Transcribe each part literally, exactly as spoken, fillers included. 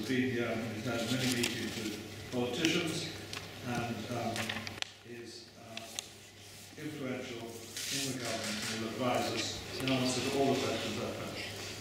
has been here and has had many meetings with politicians and um, is uh, influential in the government and will advise us in answer to all the questions I've had.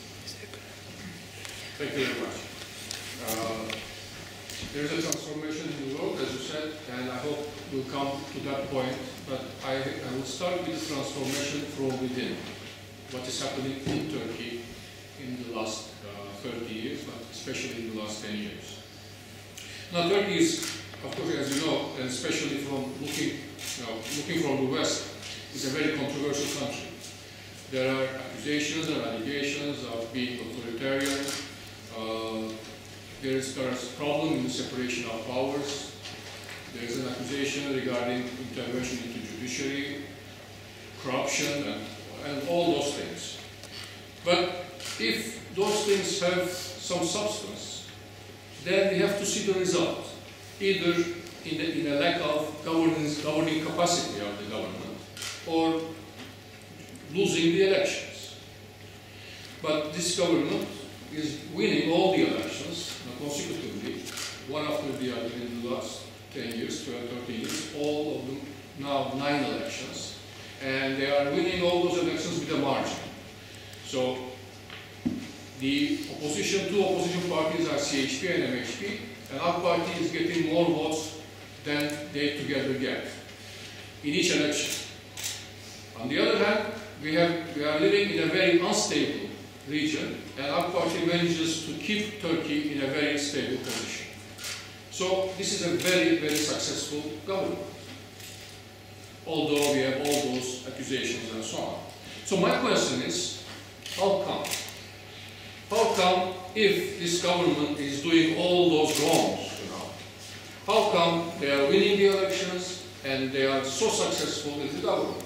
Thank you very much. Uh, there is a transformation in the world, as you said, and I hope we'll come to that point, but I, I will start with the transformation from within. What is happening in Turkey in the last uh, thirty years, but especially in the last ten years. Now, Turkey is, of course, as you know, and especially from looking, you know, looking from the West, is a very controversial country. There are accusations and allegations of being authoritarian. Uh, there is a problem in the separation of powers. There is an accusation regarding intervention into judiciary, corruption, and, and all those things. But if those things have some substance, then we have to see the result, either in, the, in a lack of governance, governing capacity of the government, or losing the elections. But this government is winning all the elections uh, consecutively, one after the other in the last ten years, twelve, thirteen years, all of them now nine elections. And they are winning all those elections with a margin. So the opposition, two opposition parties are C H P and M H P, and our party is getting more votes than they together get in each election. On the other hand, we, have, we are living in a very unstable region, and our party manages to keep Turkey in a very stable position. So this is a very, very successful government, although we have all those accusations and so on. So my question is, how come? How come, if this government is doing all those wrongs, you know, how come they are winning the elections and they are so successful in the government?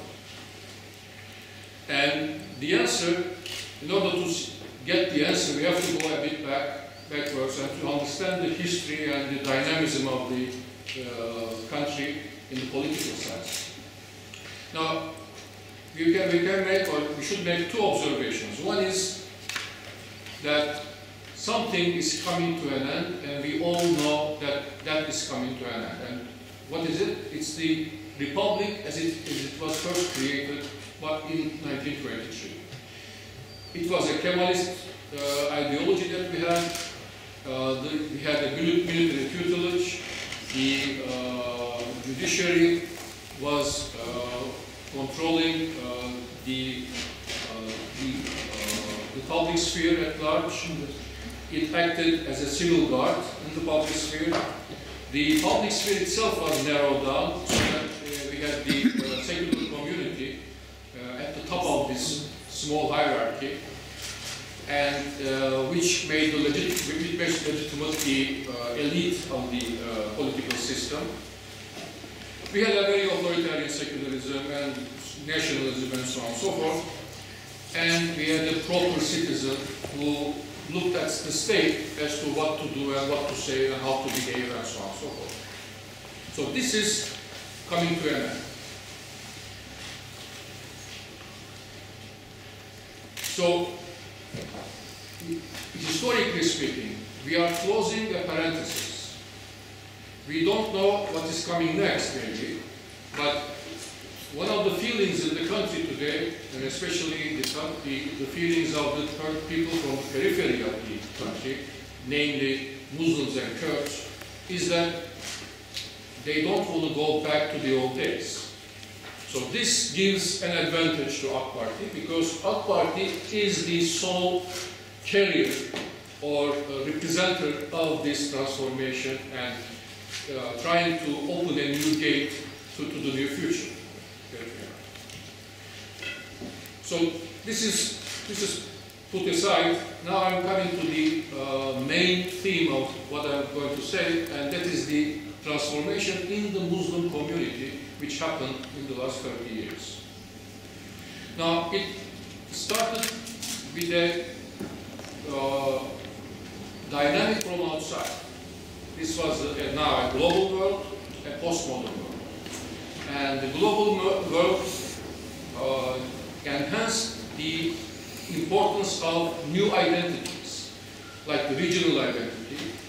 And the answer, in order to get the answer, we have to go a bit back, backwards and to understand the history and the dynamism of the uh, country in the political sense. Now, we can, we can make, or we should make two observations. One is that something is coming to an end, and we all know that that is coming to an end. And what is it? It's the Republic as it, as it was first created, but in nineteen twenty-three. It was a Kemalist uh, ideology that we had. Uh, the, we had a military tutelage. The uh, judiciary was uh, controlling uh, the, uh, the, uh, the public sphere at large. It acted as a civil guard in the public sphere. The public sphere itself was narrowed down, so that uh, we had the uh, secular community uh, at the top of this small hierarchy, and uh, which made the legit which made legitimate the uh, elite of the uh, political system. We had a very authoritarian secularism and nationalism and so on and so forth, and we had a proper citizen who looked at the state as to what to do and what to say and how to behave and so on and so forth. So this is coming to an end. So, historically speaking, we are closing a parenthesis. We don't know what is coming next, maybe, but one of the feelings in the country today, and especially the, the, the feelings of the people from the periphery of the country, namely Muslims and Kurds, is that they don't want to go back to the old days. So this gives an advantage to Ak Party, because Ak Party is the sole carrier or uh, representative of this transformation and uh, trying to open a new gate to, to the near future. So this is, this is put aside. Now I'm coming to the uh, main theme of what I'm going to say, and that is the transformation in the Muslim community which happened in the last thirty years. Now it started with a uh, dynamic from outside. This was a, now a global world, a postmodern world. And the global world uh, enhanced the importance of new identities, like the regional identity,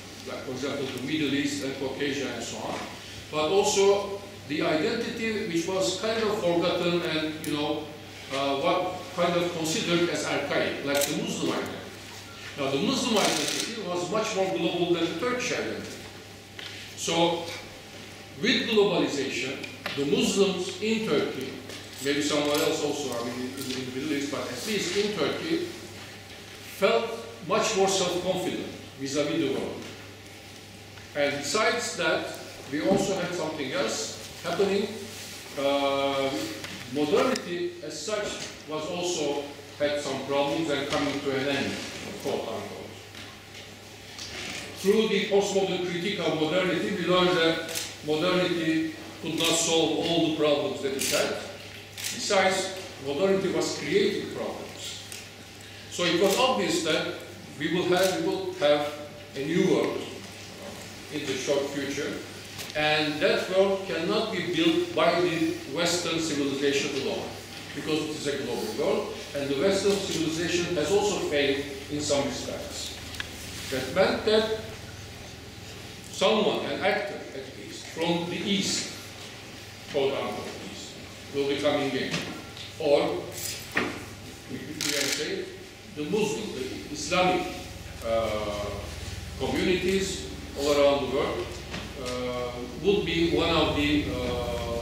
for example, the Middle East and Caucasia and so on, but also the identity which was kind of forgotten and, you know, uh, what kind of considered as archaic, like the Muslim identity. Now, the Muslim identity was much more global than the Turkish identity. So, with globalization, the Muslims in Turkey, maybe somewhere else also, I mean, in the Middle East, but at least in Turkey, felt much more self-confident vis-à-vis the world. And besides that, we also had something else happening. Uh, modernity, as such, was also had some problems and coming to an end, quote unquote. Through the postmodern critique of modernity, we learned that modernity could not solve all the problems that it had. Besides, modernity was creating problems. So it was obvious that we will have, we will have a new world in the short future, and that world cannot be built by the Western civilization alone, because it is a global world, and the Western civilization has also failed in some respects. That meant that someone, an actor at least, from the East, quote unquote East, will be coming in. Or, we can say, the Muslim, the Islamic uh, communities all around the world uh, would be one of the uh,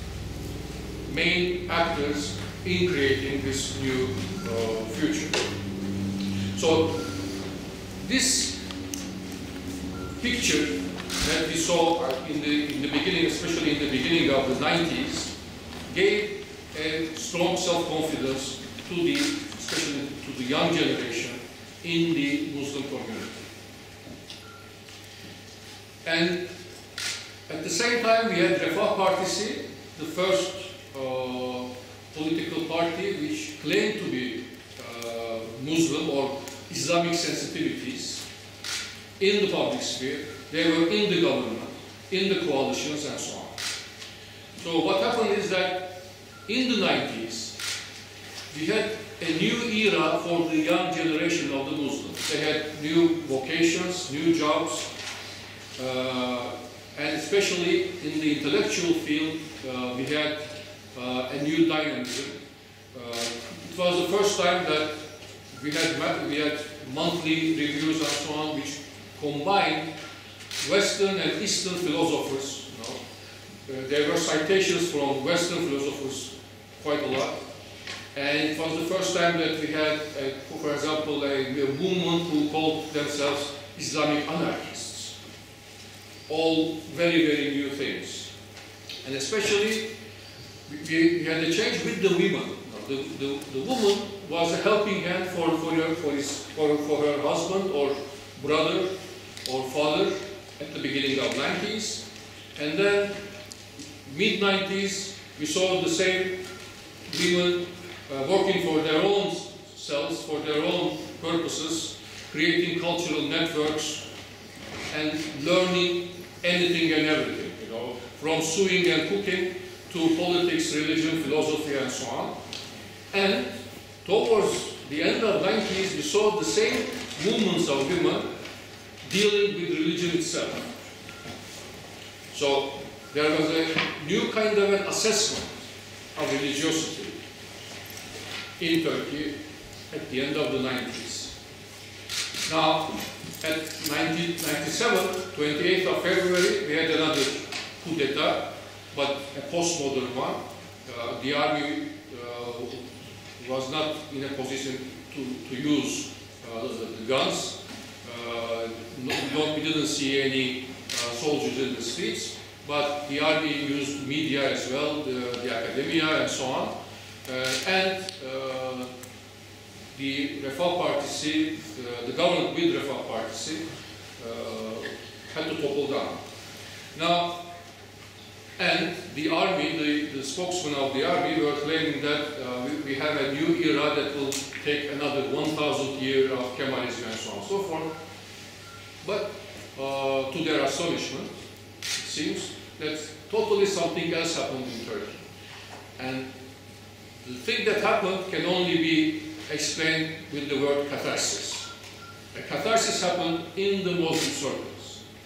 main actors in creating this new uh, future. So, this picture that we saw in the, in the beginning, especially in the beginning of the nineties, gave a strong self-confidence to the, especially to the young generation in the Muslim community. And at the same time, we had Refah Partisi, the first uh, political party which claimed to be uh, Muslim or Islamic sensitivities in the public sphere. They were in the government, in the coalitions, and so on. So what happened is that in the nineties, we had a new era for the young generation of the Muslims. They had new vocations, new jobs, uh, and especially in the intellectual field, uh, we had uh, a new dynamism. Uh, it was the first time that we had, we had monthly reviews and so on, which combined Western and Eastern philosophers. You know. Uh, there were citations from Western philosophers quite a lot. And it was the first time that we had, a, for example, a, a movement who called themselves Islamic anarchists. All very, very new things. And especially, we, we had a change with the women. The, the, the woman was a helping hand for, for, her, for, his, for, for her husband or brother or father at the beginning of nineties. And then, mid nineties, we saw the same women uh, working for their own selves, for their own purposes, creating cultural networks and learning anything and everything, you know, from sewing and cooking to politics, religion, philosophy, and so on. And towards the end of the nineties, we saw the same movements of women dealing with religion itself. So there was a new kind of an assessment of religiosity in Turkey at the end of the nineties. Now, at nineteen ninety-seven, twenty-eighth of February, we had another coup d'etat, but a postmodern one. Uh, the army uh, was not in a position to, to use uh, the, the guns. Uh, no, we didn't see any uh, soldiers in the streets, but the army used media as well, the, the academia and so on. Uh, and uh, the Refah Partisi, uh, the government with Refah Partisi, uh, had to topple down. Now, and the army, the, the spokesman of the army were claiming that uh, we, we have a new era that will take another one thousand years of Kemalism and so on and so forth. But uh, to their astonishment, it seems that totally something else happened in Turkey. And the thing that happened can only be explained with the word catharsis. A catharsis happened in the Muslim circles.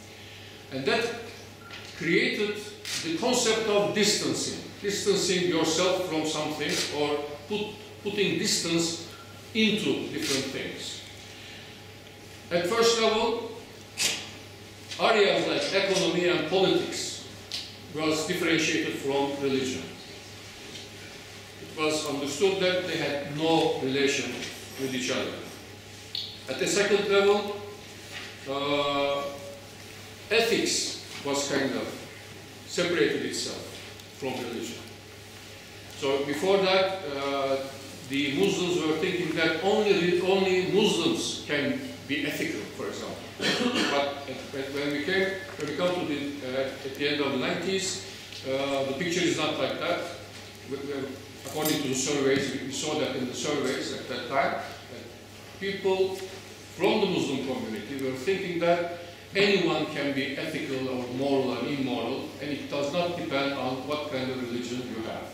And that created the concept of distancing, distancing yourself from something, or put, putting distance into different things. At first level, areas like economy and politics was differentiated from religion. It was understood that they had no relation with each other. At the second level, uh, ethics was kind of separated itself from religion. So before that, uh, the Muslims were thinking that only, only Muslims can be ethical, for example. But when we came, when we come to the, uh, at the end of the nineties, uh, the picture is not like that. We, we, according to the surveys, we saw that in the surveys at that time, that people from the Muslim community were thinking that anyone can be ethical or moral and immoral, and it does not depend on what kind of religion you have.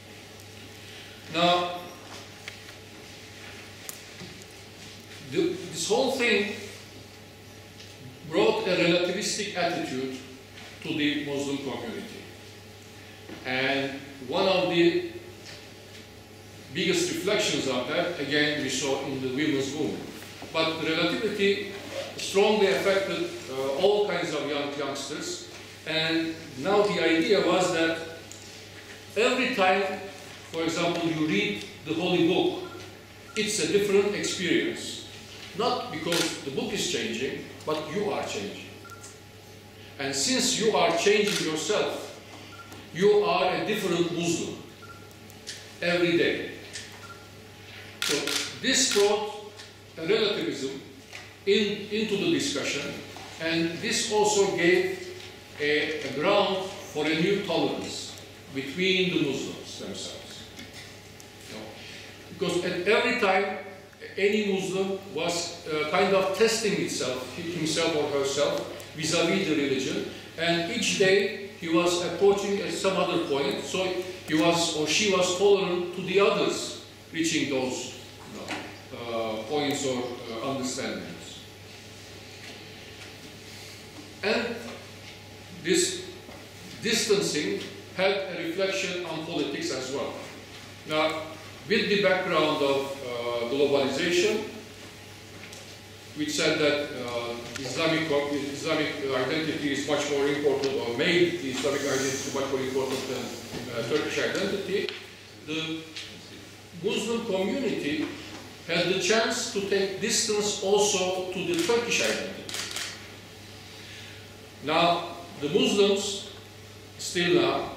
Now, the, this whole thing brought a relativistic attitude to the Muslim community. And one of the biggest reflections of that, again, we saw in the women's movement. But the relativity strongly affected uh, all kinds of young youngsters. And now the idea was that every time, for example, you read the Holy Book, it's a different experience. Not because the book is changing, but you are changing. And since you are changing yourself, you are a different Muslim every day. So this brought a relativism in, into the discussion, and this also gave a, a ground for a new tolerance between the Muslims themselves. You know, because at every time any Muslim was uh, kind of testing itself, himself or herself, vis-a-vis the religion, and each day he was approaching at some other point, so he was or she was tolerant to the others reaching those you know, uh, points or uh, understandings. And this distancing had a reflection on politics as well. Now, with the background of uh, globalization, which said that uh, Islamic, Islamic identity is much more important, or made the Islamic identity much more important than uh, Turkish identity, the Muslim community had the chance to take distance also to the Turkish identity. Now, the Muslims, still now,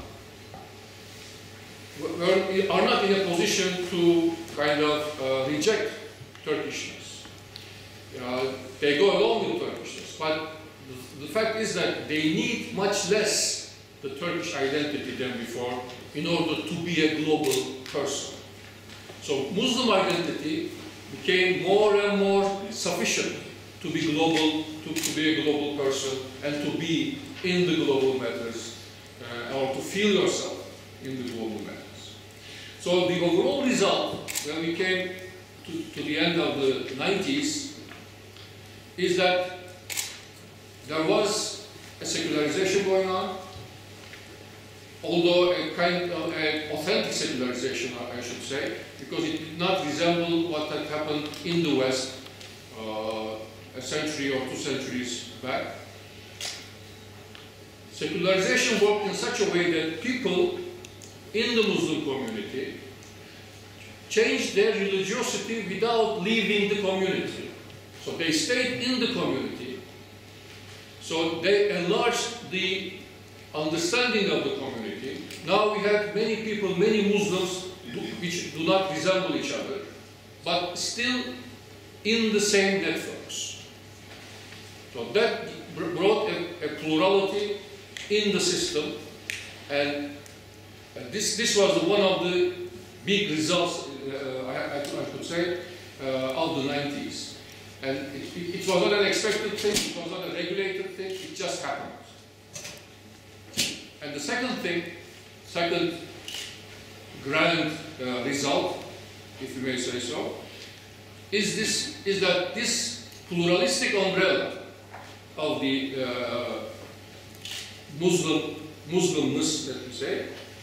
were, are not in a position to kind of uh, reject Turkishness. Uh, they go along with Turkishness, but the, the fact is that they need much less the Turkish identity than before in order to be a global person. So Muslim identity became more and more sufficient to be global, to, to be a global person, and to be in the global matters, uh, or to feel yourself in the global matters. So the overall result, when we came to, to the end of the nineties, is that there was a secularization going on, although a kind of an authentic secularization, I should say, because it did not resemble what had happened in the West uh, a century or two centuries back. Secularization worked in such a way that people in the Muslim community changed their religiosity without leaving the community. So they stayed in the community. So they enlarged the understanding of the community. Now we have many people, many Muslims do, which do not resemble each other, but still in the same networks. So that brought a, a plurality in the system, and uh, this, this was one of the big results, uh, I, I, I could say, uh, of the nineties. And it, it, it was not an expected thing, it was not a regulated thing, it just happened. And the second thing, second grand uh, result, if you may say so, is this is that this pluralistic umbrella of the uh, Muslim, Muslimness, let me say,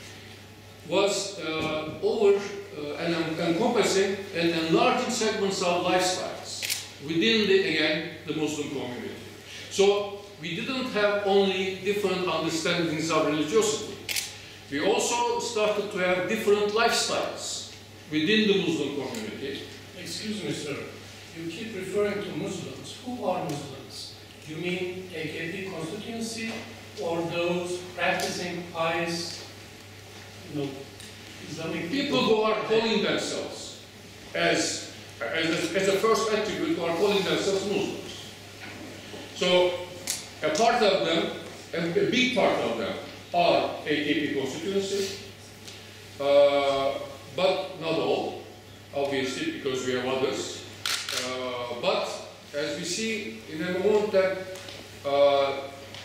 was uh, over uh, and encompassing and enlarging segments of lifestyles within the, again, the Muslim community. So we didn't have only different understandings of religiosity. We also started to have different lifestyles within the Muslim community. Excuse me, sir. You keep referring to Muslims. Who are Muslims? You mean A K P constituency or those practicing pious, you know, Islamic People who are calling themselves as, as, a, as a first attribute, who are calling themselves Muslims. So a part of them, a big part of them, are A K P constituency, uh, but not all, obviously, because we have others. Uh, but as we see in a moment that uh,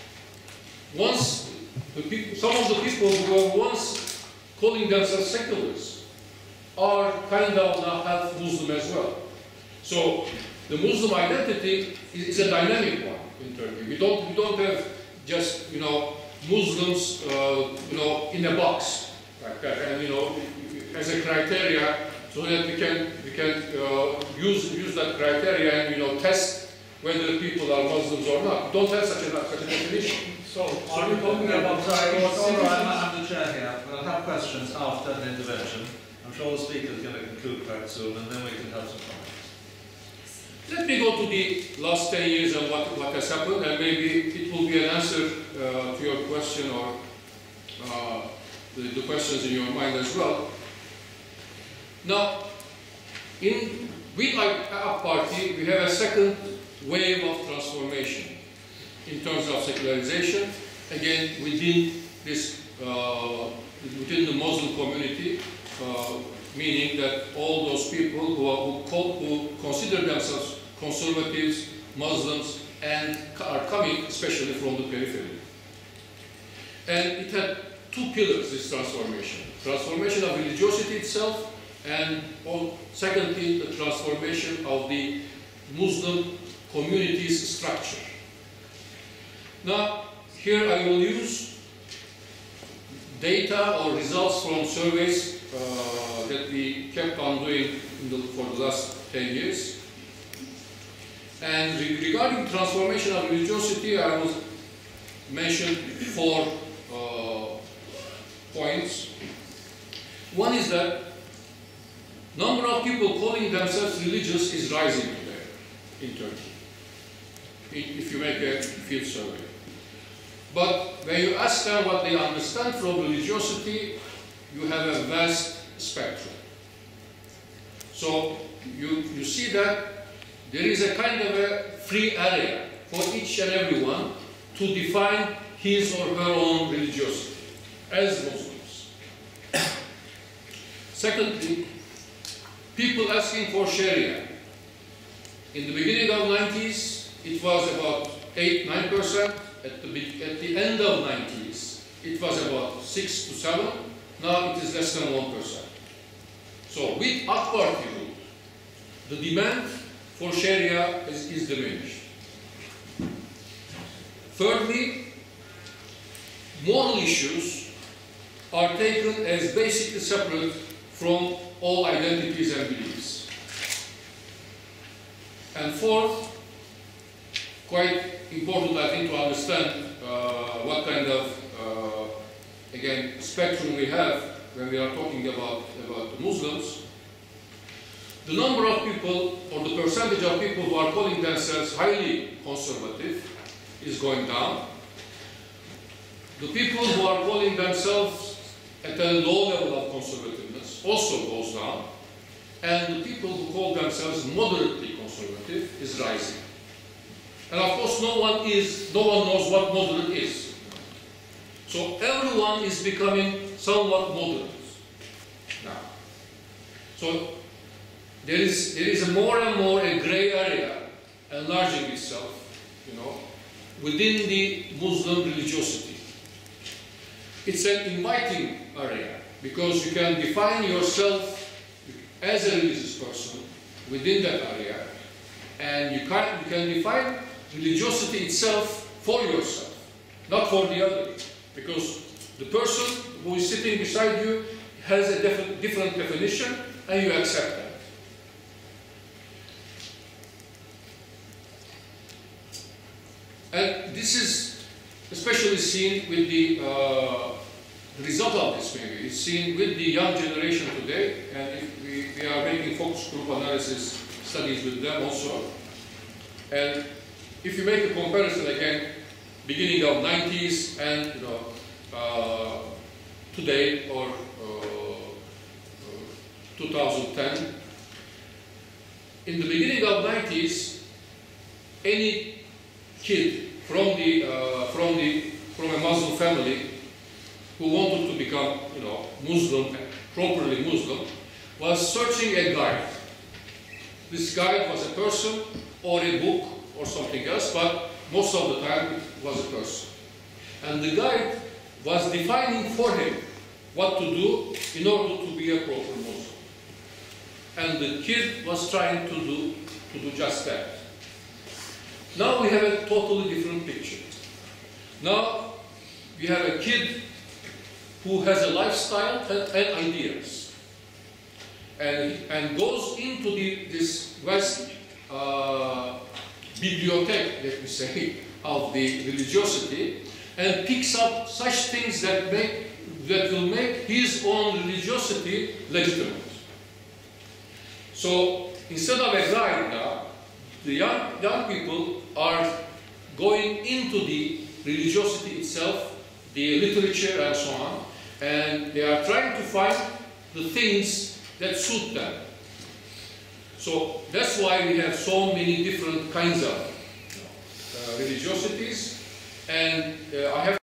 once the people, some of the people who were once calling themselves seculars are kind of now half Muslim as well. So the Muslim identity is, is a dynamic one in Turkey. We don't, we don't have just, you know, Muslims, uh, you know, in a box like that, and you know, as a criteria, so that we can we can uh, use use that criteria and you know test whether people are Muslims or not. We don't have such a such a definition. So, are we talking about Sorry, Chinese all right, citizens? I'm the chair here. We'll have questions after the intervention. I'm sure the speaker is going to conclude quite soon, and then we can have some comments. Let me go to the last ten years and what, what has happened, and maybe it will be an answer uh, to your question or uh, the, the questions in your mind as well. Now, in, we like our party, we have a second wave of transformation in terms of secularization, again within this, uh, within the Muslim community, uh, meaning that all those people who, are, who, call, who consider themselves conservatives, Muslims, and are coming especially from the periphery. And it had two pillars, this transformation. Transformation of religiosity itself, and oh, secondly, the transformation of the Muslim community's structure. Now, here I will use data or results from surveys uh, that we kept on doing in the, for the last ten years. And re regarding transformation of religiosity, I will mention four uh, points. One is that number of people calling themselves religious is rising today in Turkey, if you make a field survey. But when you ask them what they understand from religiosity, you have a vast spectrum. So you, you see that there is a kind of a free area for each and everyone to define his or her own religiosity as Muslims. Secondly, people asking for Sharia. In the beginning of the nineties, it was about eight, nine percent. At the, at the end of the nineties, it was about six to seven. Now it is less than one percent. So with Akbar rule, the demand for Sharia is, is diminished. Thirdly, moral issues are taken as basically separate from all identities and beliefs. And fourth, quite important, I think, to understand uh, what kind of, uh, again, spectrum we have when we are talking about, about the Muslims. The number of people, or the percentage of people who are calling themselves highly conservative is going down. The people who are calling themselves at a low level of conservativeness also goes down. And the people who call themselves moderately conservative is rising. And of course, no one is, no one knows what moderate is. So everyone is becoming somewhat moderate now. So there is there is a more and more a gray area enlarging itself, you know, within the Muslim religiosity. It's an inviting area because you can define yourself as a religious person within that area, and you can you can define religiosity itself for yourself, not for the other. Because the person who is sitting beside you has a def different definition, and you accept that. And this is especially seen with the, uh, the result of this maybe. It's seen with the young generation today, and if we, we are making focus group analysis studies with them also. And if you make a comparison again, beginning of nineties and you know, uh, today or uh, uh, two thousand ten, in the beginning of nineties, any kid from the uh, from the from a Muslim family who wanted to become, you know, Muslim, properly Muslim, was searching a guide. This guide was a person or a book or something else, but most of the time it was a person. And the guide was defining for him what to do in order to be a proper Muslim. And the kid was trying to do to do just that. Now we have a totally different picture. Now we have a kid who has a lifestyle and, and ideas, and, and goes into the, this vast uh, bibliothèque, let me say, of the religiosity, and picks up such things that make that will make his own religiosity legitimate. So instead of a guide now, the young, young people are going into the religiosity itself, the literature and so on, and they are trying to find the things that suit them. So that's why we have so many different kinds of uh, religiosities, and uh, I have